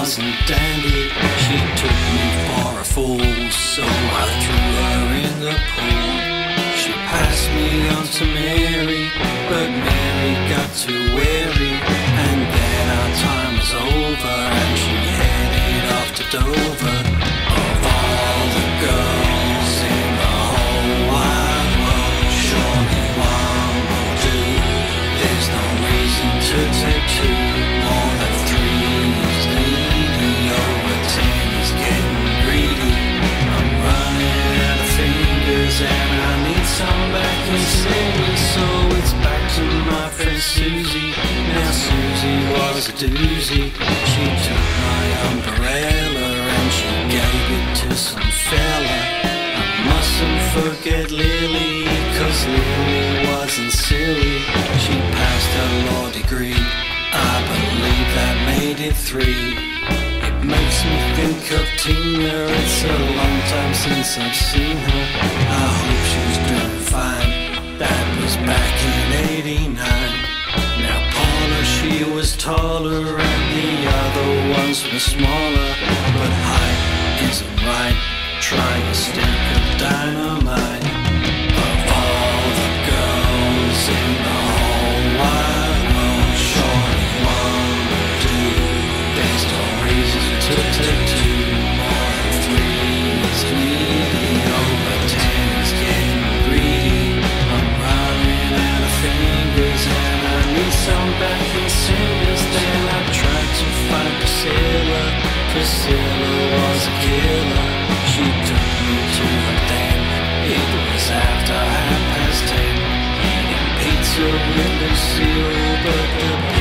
wasn't dandy. She took me for a fool, so I threw her in the pool. She passed me on to Mary, but Mary got too wary, and then our time was over, and she headed off to Dover. Of all the girls in the whole wide world, surely one will do. There's no reason to take two. More than three is needy. Over 10 is getting greedy. I'm running out of fingers, and I need some backing singers. So it's back to my friend Susie. Now Susie was a doozy. She took my umbrella and she gave it to some fella. I mustn't forget Lily, 'cause Lily wasn't silly. She passed her law degree, I believe that made it 3. It makes me think of Tina, it's a long time since I've seen her. I hope she's doing fine, that was back in '89. Now Paula, she was taller and the other ones were smaller, but height isn't right, try a stick of dynamite. Of all the girls in the whole wide world, surely one will do. There's no reason to take two. More than 3 is needy. Over 10 is getting greedy. I'm running out of fingers, and I need some backing singers. Then I tried to find Priscilla. Priscilla was a killer. She took me to her den. It was after 10:30, eating pizza with Lucille, but the